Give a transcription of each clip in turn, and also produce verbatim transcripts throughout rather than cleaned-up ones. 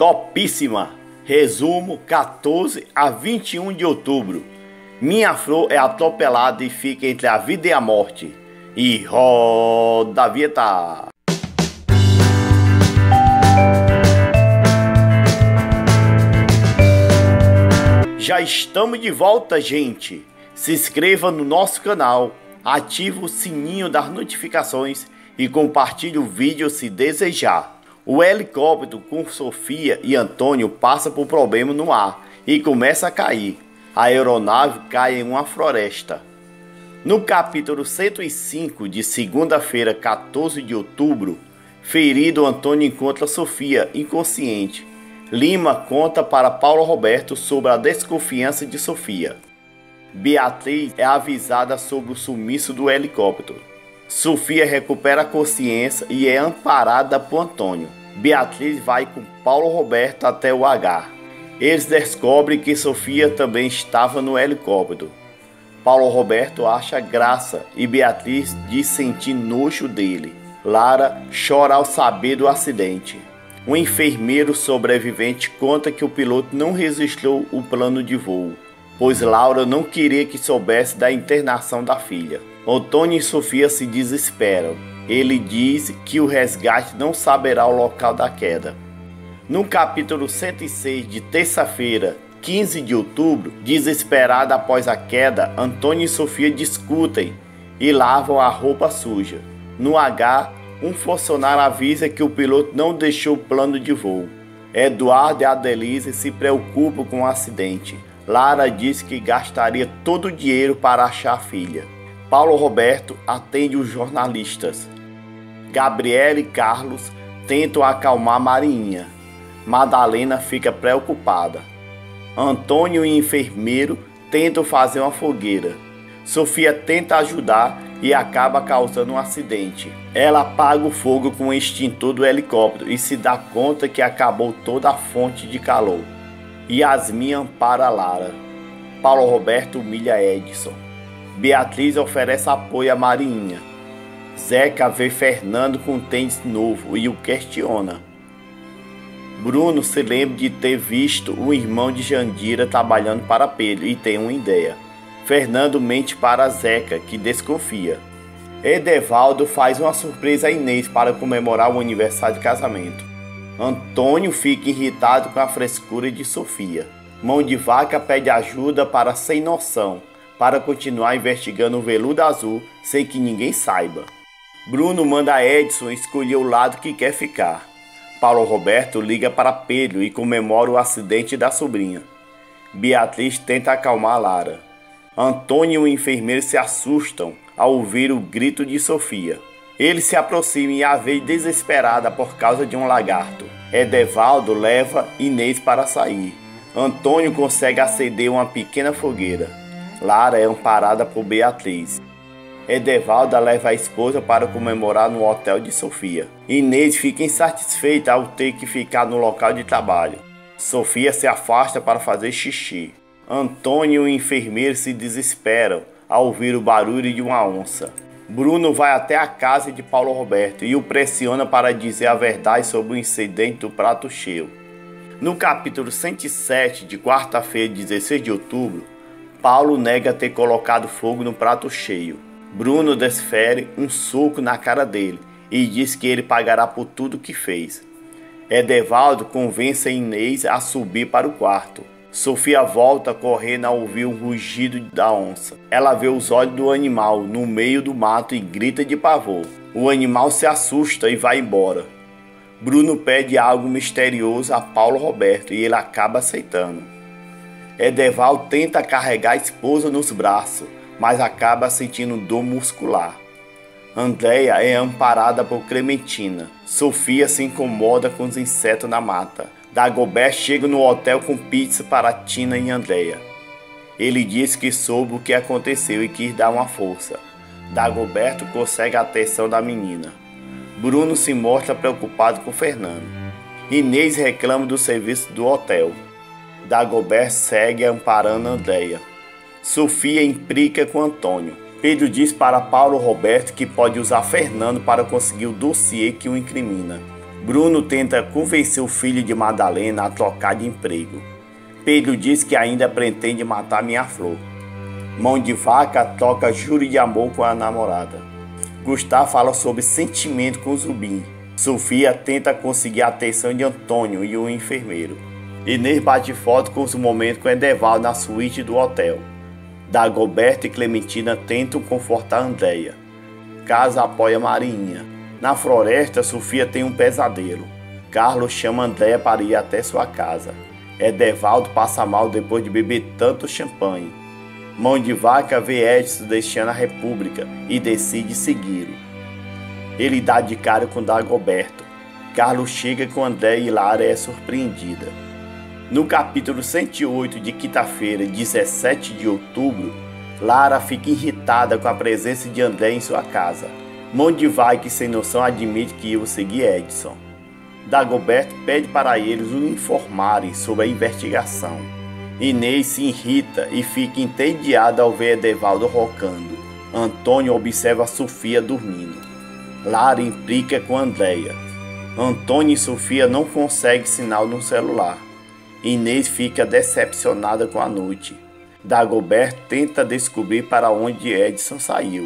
topíssima. Resumo quatorze a vinte e um de outubro. Minha flor é atropelada e fica entre a vida e a morte. E roda a vinheta. Já estamos de volta, gente. Se inscreva no nosso canal, ative o sininho das notificações e compartilhe o vídeo se desejar. O helicóptero com Sofia e Antônio passa por problema no ar e começa a cair. A aeronave cai em uma floresta. No capítulo cento e cinco de segunda-feira, quatorze de outubro, ferido, Antônio encontra Sofia inconsciente. Lima conta para Paulo Roberto sobre a desconfiança de Sofia. Beatriz é avisada sobre o sumiço do helicóptero. Sofia recupera a consciência e é amparada por Antônio. Beatriz vai com Paulo Roberto até o H. Eles descobrem que Sofia também estava no helicóptero. Paulo Roberto acha graça e Beatriz diz sentir nojo dele. Lara chora ao saber do acidente. Um enfermeiro sobrevivente conta que o piloto não registrou o plano de voo, pois Laura não queria que soubesse da internação da filha. Antônio e Sofia se desesperam. Ele diz que o resgate não saberá o local da queda. No capítulo cento e seis de terça-feira, quinze de outubro, desesperada após a queda, Antônio e Sofia discutem e lavam a roupa suja. No H, um funcionário avisa que o piloto não deixou o plano de voo. Eduardo e Adelise se preocupam com o acidente. Lara diz que gastaria todo o dinheiro para achar a filha. Paulo Roberto atende os jornalistas. Gabriela e Carlos tentam acalmar Marinha. Madalena fica preocupada. Antônio e o enfermeiro tentam fazer uma fogueira. Sofia tenta ajudar e acaba causando um acidente. Ela apaga o fogo com o extintor do helicóptero e se dá conta que acabou toda a fonte de calor. Yasmin ampara Lara. Paulo Roberto humilha Edson. Beatriz oferece apoio a Marinha. Zeca vê Fernando com tênis novo e o questiona. Bruno se lembra de ter visto o irmão de Jandira trabalhando para Pedro e tem uma ideia. Fernando mente para Zeca, que desconfia. Edevaldo faz uma surpresa a Inês para comemorar o aniversário de casamento. Antônio fica irritado com a frescura de Sofia. Mão de Vaca pede ajuda para Sem Noção, para continuar investigando o veludo azul sem que ninguém saiba. Bruno manda Edson escolher o lado que quer ficar. Paulo Roberto liga para Pedro e comemora o acidente da sobrinha. Beatriz tenta acalmar Lara. Antônio e o enfermeiro se assustam ao ouvir o grito de Sofia. Eles se aproximam e a vê desesperada por causa de um lagarto. Edevaldo leva Inês para sair. Antônio consegue acender uma pequena fogueira. Lara é amparada por Beatriz. Edevaldo leva a esposa para comemorar no hotel de Sofia. Inês fica insatisfeita ao ter que ficar no local de trabalho. Sofia se afasta para fazer xixi. Antônio e o enfermeiro se desesperam ao ouvir o barulho de uma onça. Bruno vai até a casa de Paulo Roberto e o pressiona para dizer a verdade sobre o incidente do prato cheio. No capítulo cento e sete de quarta-feira, dezesseis de outubro, Paulo nega ter colocado fogo no prato cheio. Bruno desfere um soco na cara dele e diz que ele pagará por tudo que fez. Edevaldo convence Inês a subir para o quarto. Sofia volta correndo ao ouvir o rugido da onça. Ela vê os olhos do animal no meio do mato e grita de pavor. O animal se assusta e vai embora. Bruno pede algo misterioso a Paulo Roberto e ele acaba aceitando. Edevaldo tenta carregar a esposa nos braços, mas acaba sentindo dor muscular. Andréia é amparada por Clementina. Sofia se incomoda com os insetos na mata. Dagobert chega no hotel com pizza para Tina e Andréia. Ele diz que soube o que aconteceu e quis dar uma força. Dagoberto consegue a atenção da menina. Bruno se mostra preocupado com Fernando. Inês reclama do serviço do hotel. Dagobert segue amparando Andréia. Sofia implica com Antônio. Pedro diz para Paulo Roberto que pode usar Fernando para conseguir o dossiê que o incrimina. Bruno tenta convencer o filho de Madalena a trocar de emprego. Pedro diz que ainda pretende matar minha flor. Mão de Vaca toca juro de amor com a namorada. Gustavo fala sobre sentimento com Zubim. Sofia tenta conseguir a atenção de Antônio e o enfermeiro. Inês bate foto com os momentos com Edevaldo na suíte do hotel. Dagoberto e Clementina tentam confortar Andréia. Casa apoia Marinha. Na floresta, Sofia tem um pesadelo. Carlos chama Andréia para ir até sua casa. Edevaldo passa mal depois de beber tanto champanhe. Mão de Vaca vê Edson deixando a República e decide segui-lo. Ele dá de cara com Dagoberto. Carlos chega com Andréia e Lara é surpreendida. No capítulo cento e oito de quinta-feira, dezessete de outubro, Lara fica irritada com a presença de Andréia em sua casa. Mão de Vaca, sem noção, admite que ia seguir Edson. Dagoberto pede para eles o informarem sobre a investigação. Inês se irrita e fica entediada ao ver Edevaldo rocando. Antônio observa Sofia dormindo. Lara implica com Andréia. Antônio e Sofia não conseguem sinal no celular. Inês fica decepcionada com a noite. Dagoberto tenta descobrir para onde Edson saiu.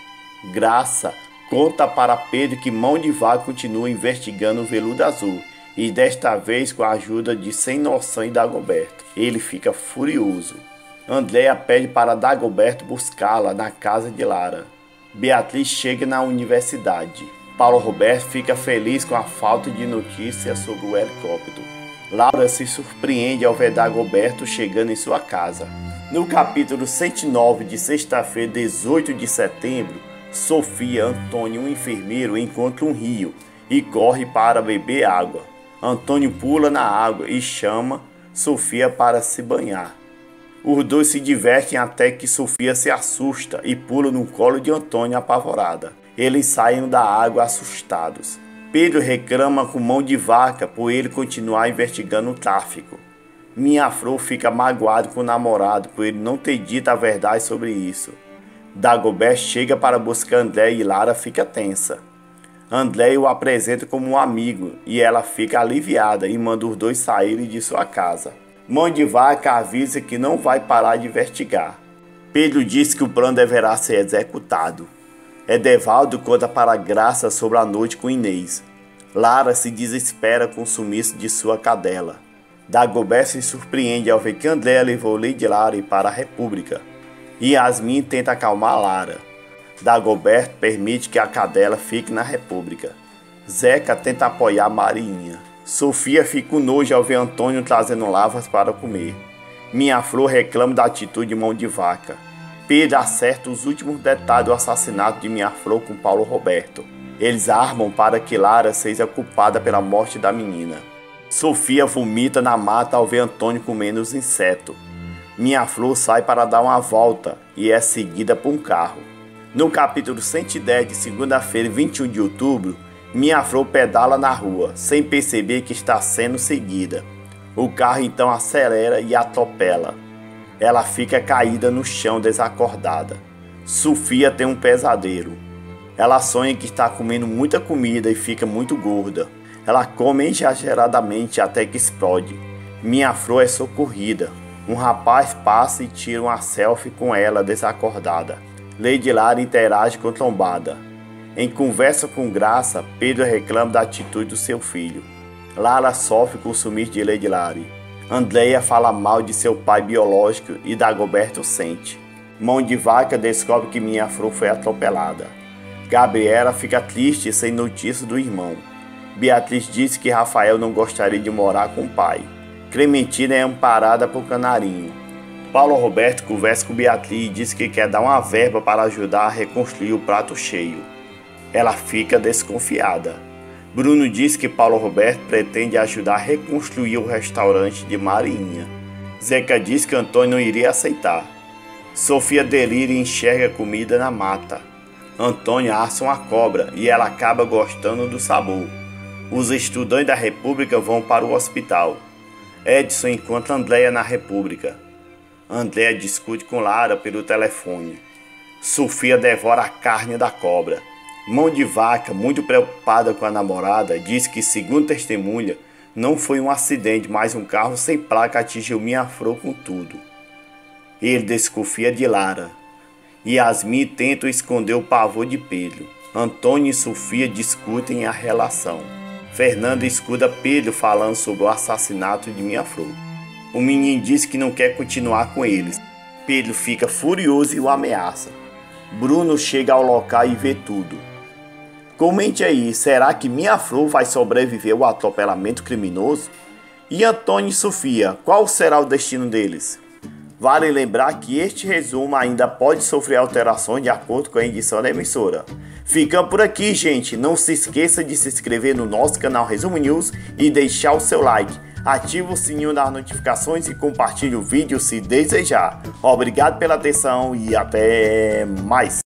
Graça conta para Pedro que Mão de Vaca continua investigando o veludo azul, e desta vez com a ajuda de Sem Noção e Dagoberto. Ele fica furioso. Andréia pede para Dagoberto buscá-la na casa de Lara. Beatriz chega na universidade. Paulo Roberto fica feliz com a falta de notícias sobre o helicóptero. Laura se surpreende ao ver Dagoberto chegando em sua casa. No capítulo cento e nove de sexta-feira, dezoito de setembro, Sofia, Antônio e um enfermeiro encontram um rio e corre para beber água. Antônio pula na água e chama Sofia para se banhar. Os dois se divertem até que Sofia se assusta e pula no colo de Antônio apavorada. Eles saem da água assustados. Pedro reclama com Mão de Vaca por ele continuar investigando o tráfico. Minha Flor fica magoado com o namorado por ele não ter dito a verdade sobre isso. Dagoberto chega para buscar Andréia e Lara fica tensa. Andréia o apresenta como um amigo e ela fica aliviada e manda os dois saírem de sua casa. Mão de Vaca avisa que não vai parar de investigar. Pedro diz que o plano deverá ser executado. Edevaldo conta para Graça sobre a noite com Inês. Lara se desespera com o sumiço de sua cadela. Dagoberto se surpreende ao ver que Andréia levou Lady Lara para a República. Yasmin tenta acalmar Lara. Dagoberto permite que a cadela fique na República. Zeca tenta apoiar Marinha. Sofia fica com nojo ao ver Antônio trazendo lavas para comer. Minha Flor reclama da atitude de Mão de Vaca. Pedro acerta os últimos detalhes do assassinato de Minha Flor com Paulo Roberto. Eles armam para que Lara seja culpada pela morte da menina. Sofia vomita na mata ao ver Antônio comendo os insetos. Minha Flor sai para dar uma volta e é seguida por um carro. No capítulo cento e dez de segunda-feira, vinte e um de outubro, Minha Flor pedala na rua, sem perceber que está sendo seguida. O carro então acelera e atropela. Ela fica caída no chão desacordada. Sofia tem um pesadelo. Ela sonha que está comendo muita comida e fica muito gorda. Ela come exageradamente até que explode. Minha Flor é socorrida. Um rapaz passa e tira uma selfie com ela desacordada. Lady Lara interage com Trombada. Em conversa com Graça, Pedro reclama da atitude do seu filho. Lara sofre com o sumiço de Lady Lara. Andréia fala mal de seu pai biológico e Dagoberto sente. Mão de Vaca descobre que Minha Flor foi atropelada. Gabriela fica triste sem notícia do irmão. Beatriz diz que Rafael não gostaria de morar com o pai. Clementina é amparada por Canarinho. Paulo Roberto conversa com Beatriz e diz que quer dar uma verba para ajudar a reconstruir o prato cheio. Ela fica desconfiada. Bruno diz que Paulo Roberto pretende ajudar a reconstruir o restaurante de Marinha. Zeca diz que Antônio não iria aceitar. Sofia delira e enxerga comida na mata. Antônio assa uma cobra e ela acaba gostando do sabor. Os estudantes da República vão para o hospital. Edson encontra Andréia na República. Andréia discute com Lara pelo telefone. Sofia devora a carne da cobra. Mão de Vaca, muito preocupada com a namorada, diz que, segundo testemunha, não foi um acidente, mas um carro sem placa atingiu minha Afro com tudo. Ele desconfia de Lara. Yasmin tenta esconder o pavor de Pedro. Antônio e Sofia discutem a relação. Fernanda escuta Pedro falando sobre o assassinato de minha Afro. O menino diz que não quer continuar com eles. Pedro fica furioso e o ameaça. Bruno chega ao local e vê tudo. Comente aí, será que minha Afro vai sobreviver ao atropelamento criminoso? E Antônio e Sofia, qual será o destino deles? Vale lembrar que este resumo ainda pode sofrer alterações de acordo com a edição da emissora. Ficamos por aqui, gente. Não se esqueça de se inscrever no nosso canal Resumo News e deixar o seu like. Ative o sininho das notificações e compartilhe o vídeo se desejar. Obrigado pela atenção e até mais.